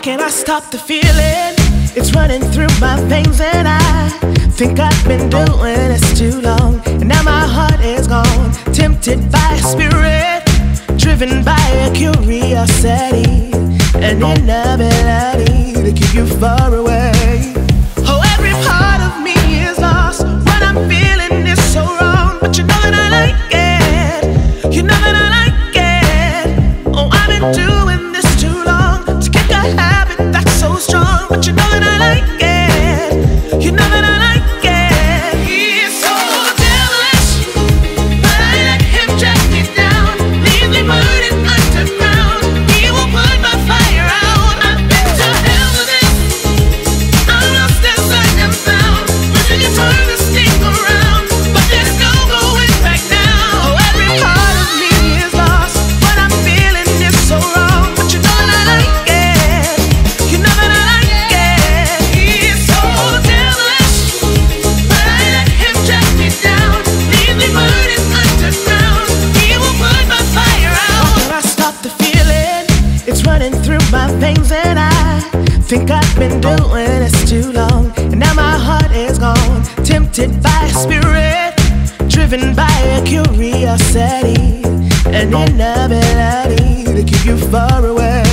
can I stop the feeling? It's running through my veins and I think I've been doing this too long. And now my heart is gone, tempted by a spirit, driven by a curiosity, an inability to keep you far away. Oh, every part of me is lost. What I'm feeling is so wrong, but you know that I like it. You know that I like it. Oh, I've been doing this too long to kick a habit that's so strong, but you know that I like it. You know that I like it. He's so devilish, but I let him drag me down, leave me burning underground. He will put my fire out. I've been to hell with it. I'm lost as I am found. Wishing you turn this thing around, but there's no going back now. Oh, every part of me is lost. What I'm feeling is so wrong, but you know that I like it. You know that I like it. He's so devilish, but I let him drag me down, leave me burning underground. He will put my fire out. How can I stop the feeling? It's running through my veins and I think I've been doing this too long. And now my heart is gone, tempted by a spirit, driven by a curiosity, an inability to keep you far away.